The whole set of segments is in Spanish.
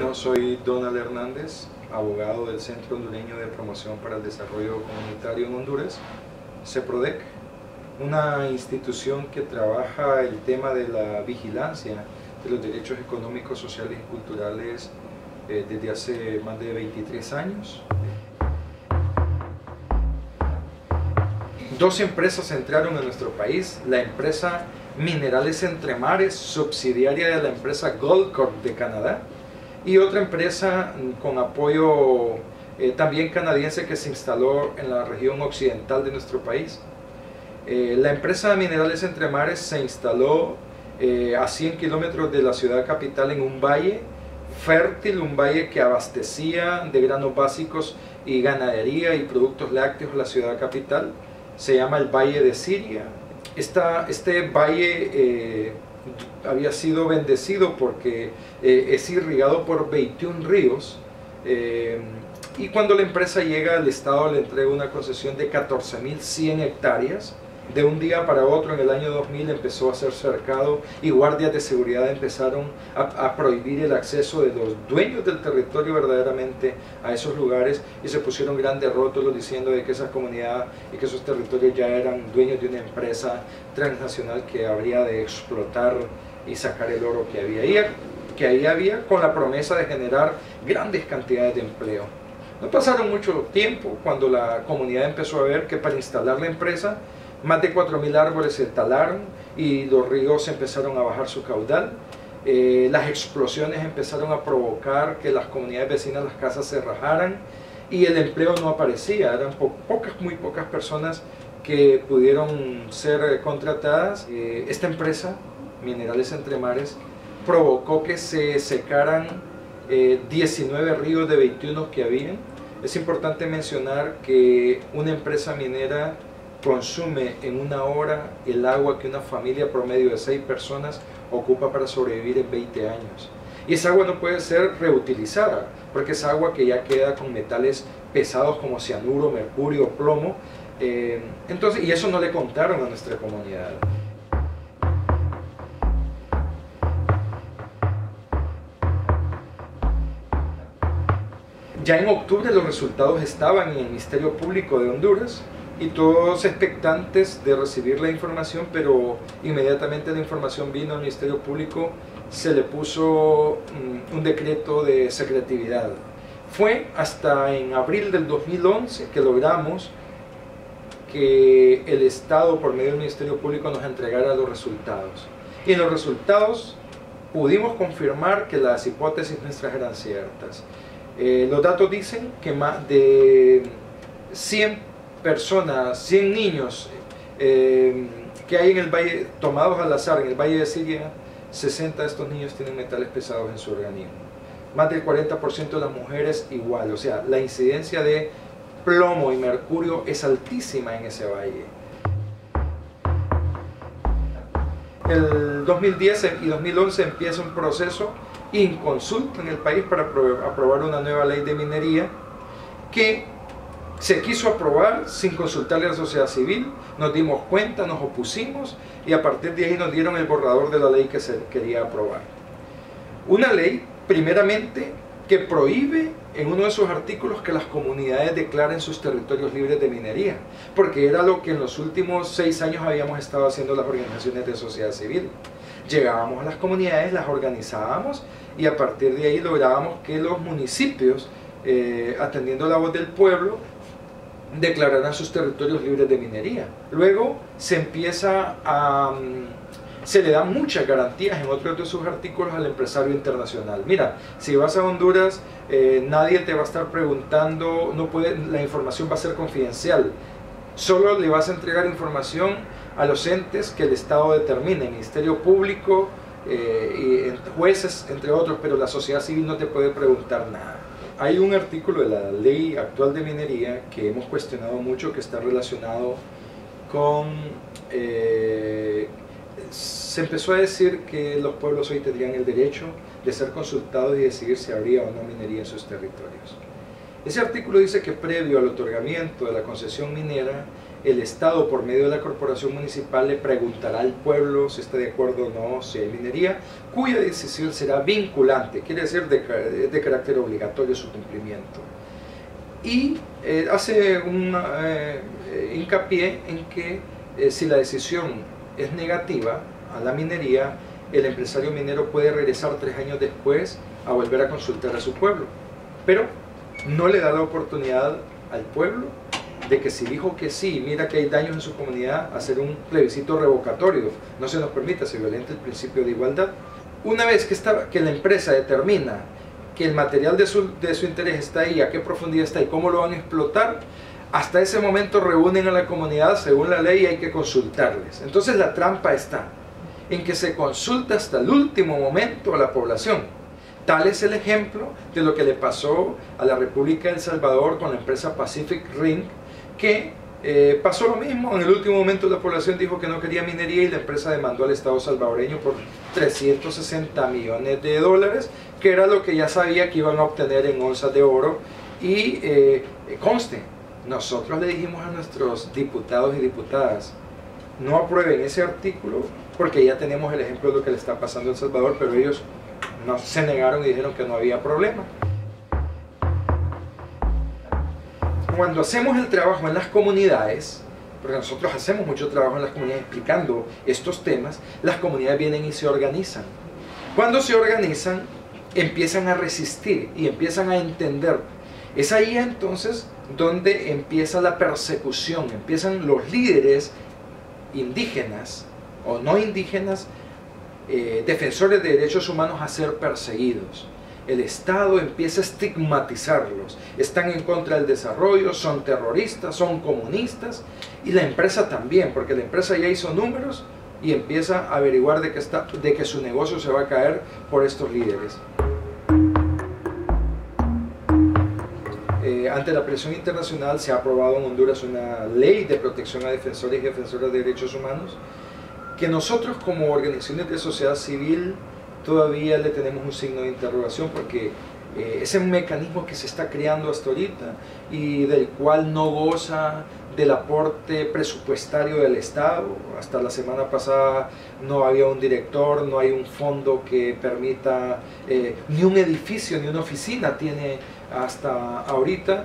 Bueno, soy Donald Hernández, abogado del Centro Hondureño de Promoción para el Desarrollo Comunitario en Honduras, CEPRODEC, una institución que trabaja el tema de la vigilancia de los derechos económicos, sociales y culturales desde hace más de 23 años. Dos empresas entraron a nuestro país, la empresa Minerales Entre Mares, subsidiaria de la empresa Goldcorp de Canadá, y otra empresa con apoyo también canadiense que se instaló en la región occidental de nuestro país. La empresa Minerales Entre Mares se instaló a 100 kilómetros de la ciudad capital en un valle fértil, un valle que abastecía de granos básicos y ganadería y productos lácteos a la ciudad capital. Se llama el Valle de Siria. Este valle había sido bendecido porque es irrigado por 21 ríos y cuando la empresa llega, el Estado le entrega una concesión de 14.100 hectáreas. De un día para otro, en el año 2000, empezó a ser cercado y guardias de seguridad empezaron a prohibir el acceso de los dueños del territorio verdaderamente a esos lugares, y se pusieron grandes rótulos diciendo de que esa comunidad y que esos territorios ya eran dueños de una empresa transnacional que habría de explotar y sacar el oro que ahí había, con la promesa de generar grandes cantidades de empleo. No pasaron mucho tiempo cuando la comunidad empezó a ver que para instalar la empresa más de 4.000 árboles se talaron y los ríos empezaron a bajar su caudal. Las explosiones empezaron a provocar que las comunidades vecinas, las casas se rajaran y el empleo no aparecía. Eran muy pocas personas que pudieron ser contratadas. Esta empresa, Minerales Entre Mares, provocó que se secaran 19 ríos de 21 que habían. Es importante mencionar que una empresa minera consume en una hora el agua que una familia promedio de 6 personas ocupa para sobrevivir en 20 años. Y esa agua no puede ser reutilizada, porque es agua que ya queda con metales pesados como cianuro, mercurio, plomo. Y eso no le contaron a nuestra comunidad. Ya en octubre los resultados estaban en el Ministerio Público de Honduras, y todos expectantes de recibir la información, pero inmediatamente la información vino al Ministerio Público, se le puso un decreto de secretividad. Fue hasta en abril del 2011 que logramos que el Estado, por medio del Ministerio Público, nos entregara los resultados. Y en los resultados pudimos confirmar que las hipótesis nuestras eran ciertas. Los datos dicen que más de 100 personas, 100 niños que hay en el valle, tomados al azar en el Valle de Siria, 60 de estos niños tienen metales pesados en su organismo. Más del 40% de las mujeres igual, o sea, la incidencia de plomo y mercurio es altísima en ese valle. El 2010 y 2011 empieza un proceso inconsulto en el país para aprobar una nueva ley de minería que se quiso aprobar sin consultarle a la sociedad civil. Nos dimos cuenta, nos opusimos y a partir de ahí nos dieron el borrador de la ley que se quería aprobar. Una ley, primeramente, que prohíbe en uno de sus artículos que las comunidades declaren sus territorios libres de minería, porque era lo que en los últimos 6 años habíamos estado haciendo las organizaciones de sociedad civil. Llegábamos a las comunidades, las organizábamos y a partir de ahí lográbamos que los municipios, atendiendo la voz del pueblo, declararán sus territorios libres de minería. Luego se le dan muchas garantías en otros de sus artículos al empresario internacional. Mira, si vas a Honduras, nadie te va a estar preguntando, la información va a ser confidencial. Solo le vas a entregar información a los entes que el Estado determine, Ministerio Público, y jueces, entre otros, pero la sociedad civil no te puede preguntar nada. Hay un artículo de la ley actual de minería que hemos cuestionado mucho, que está relacionado con... se empezó a decir que los pueblos hoy tendrían el derecho de ser consultados y decidir si habría o no minería en sus territorios. Ese artículo dice que previo al otorgamiento de la concesión minera, el Estado por medio de la corporación municipal le preguntará al pueblo si está de acuerdo o no si hay minería, cuya decisión será vinculante, quiere decir de carácter obligatorio su cumplimiento. Y hace un hincapié en que si la decisión es negativa a la minería, el empresario minero puede regresar 3 años después a volver a consultar a su pueblo, pero no le da la oportunidad al pueblo de que si dijo que sí, mira que hay daños en su comunidad, hacer un plebiscito revocatorio. No se nos permite, se violenta el principio de igualdad. Una vez que la empresa determina que el material de su interés está ahí, a qué profundidad está y cómo lo van a explotar, hasta ese momento reúnen a la comunidad según la ley y hay que consultarles. Entonces la trampa está en que se consulta hasta el último momento a la población. Tal es el ejemplo de lo que le pasó a la República de El Salvador con la empresa Pacific Ring, que pasó lo mismo. En el último momento la población dijo que no quería minería y la empresa demandó al Estado salvadoreño por 360 millones de dólares, que era lo que ya sabía que iban a obtener en onzas de oro. Y conste, nosotros le dijimos a nuestros diputados y diputadas, no aprueben ese artículo porque ya tenemos el ejemplo de lo que le está pasando a El Salvador, pero ellos no, se negaron y dijeron que no había problema. Cuando hacemos el trabajo en las comunidades, porque nosotros hacemos mucho trabajo en las comunidades explicando estos temas, las comunidades vienen y se organizan. Cuando se organizan, empiezan a resistir y empiezan a entender. Es ahí entonces donde empieza la persecución, empiezan los líderes indígenas o no indígenas, defensores de derechos humanos a ser perseguidos. El Estado empieza a estigmatizarlos, están en contra del desarrollo, son terroristas, son comunistas, y la empresa también, porque la empresa ya hizo números y empieza a averiguar de que su negocio se va a caer por estos líderes. Ante la presión internacional se ha aprobado en Honduras una ley de protección a defensores y defensoras de derechos humanos, que nosotros como organizaciones de sociedad civil todavía le tenemos un signo de interrogación, porque es un mecanismo que se está creando hasta ahorita y del cual no goza del aporte presupuestario del Estado. Hasta la semana pasada no había un director, no hay un fondo que permita, ni un edificio ni una oficina tiene hasta ahorita.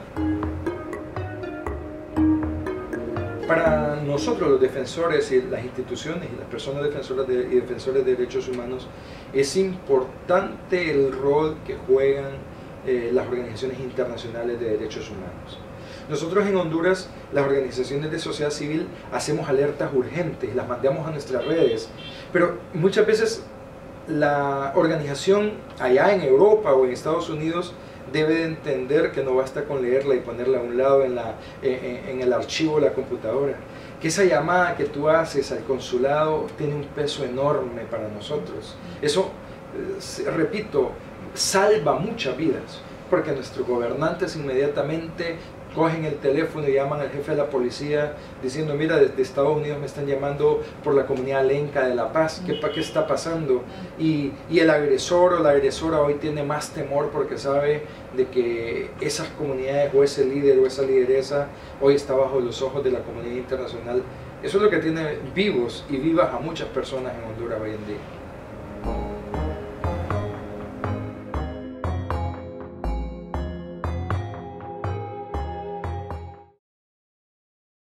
Para nosotros los defensores y las instituciones y las personas defensoras y defensores de derechos humanos es importante el rol que juegan las organizaciones internacionales de derechos humanos. Nosotros en Honduras, las organizaciones de sociedad civil, hacemos alertas urgentes, las mandamos a nuestras redes, pero muchas veces la organización allá en Europa o en Estados Unidos debe de entender que no basta con leerla y ponerla a un lado en el archivo de la computadora, que esa llamada que tú haces al consulado tiene un peso enorme para nosotros. Eso, repito, salva muchas vidas, porque nuestros gobernantes inmediatamente cogen el teléfono y llaman al jefe de la policía diciendo: mira, desde Estados Unidos me están llamando por la comunidad lenca de La Paz, ¿qué está pasando? Y el agresor o la agresora hoy tiene más temor porque sabe de que esas comunidades o ese líder o esa lideresa hoy está bajo los ojos de la comunidad internacional. Eso es lo que tiene vivos y vivas a muchas personas en Honduras hoy en día.